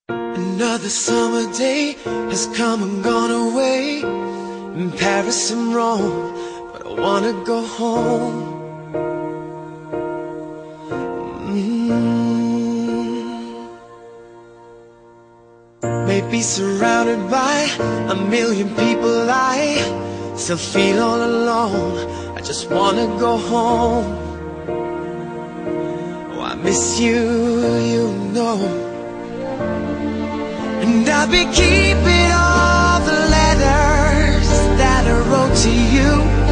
Another summer day has come and gone away, in Paris and Rome, but I wanna go home. Maybe surrounded by a million people, I still feel all alone. I just wanna go home. Oh, I miss you, you know. And I've been keeping all the letters that I wrote to you,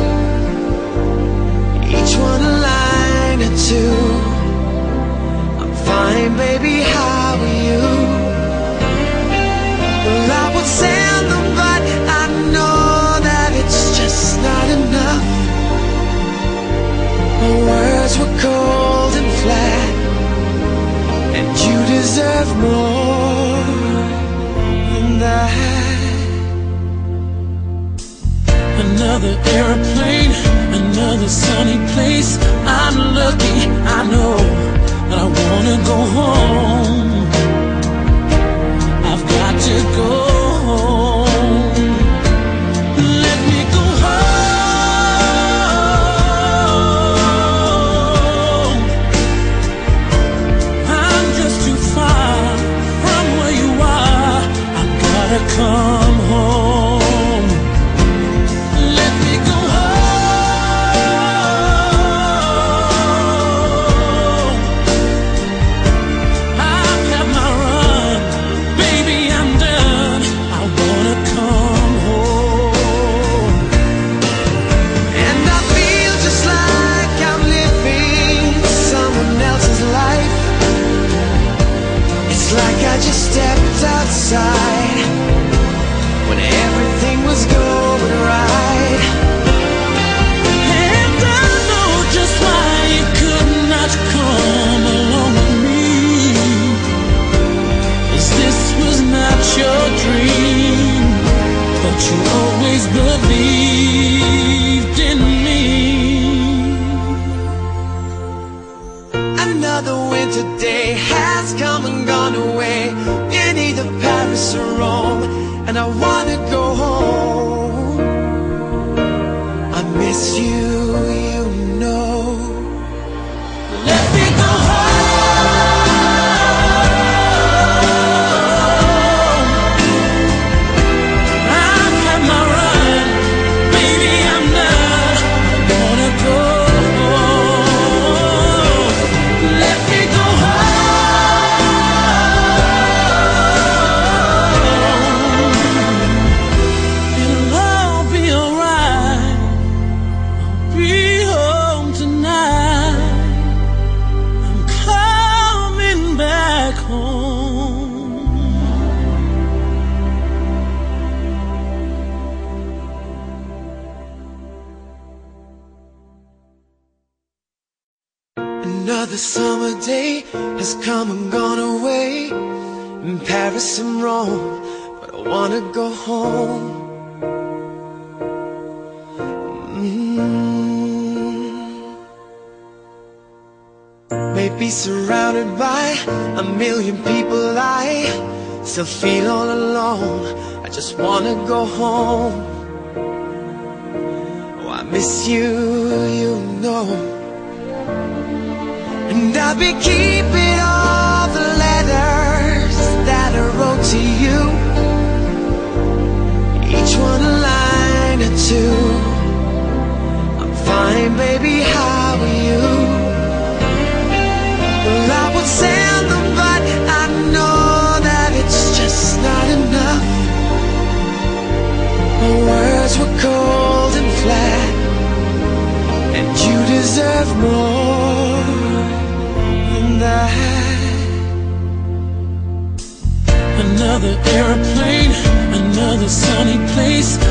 each one a line or two. I'm fine, baby, how are you? Well, I would send them, but I know that it's just not enough. My words were cold and flat, and you deserve more than that. Another airplane, another sunny place. I'm lucky, I know, but I wanna go home. I've got to go home. Let me go home. I'm just too far from where you are. I gotta come home. Let me go home. I've had my run, baby, I'm done. I wanna come home. And I feel just like I'm living someone else's life. It's like I just stepped outside when everything was going right. And I know just why you could not come along with me, 'cause this was not your dream, but you always believed in me. Another winter day has come and gone away, in either Paris or Rome, and I wanna go home. I miss you, you know. Let me go home. I've had my run, baby, I'm done. I wanna go home. Let me go home. It'll all be alright. I'll be home tonight. I'm coming back home. Another summer day has come and gone away, in Paris and Rome, but I wanna go home. Maybe surrounded by a million people, I still feel all alone. I just wanna go home. Oh, I miss you, you know. And I've been keeping all the letters that I wrote to you, each one a line or two. I'm fine, baby, how are you? Well, I would send them, but I know that it's just not enough. My words were cold and flat, and you deserve more than that. Another airplane, another sunny place.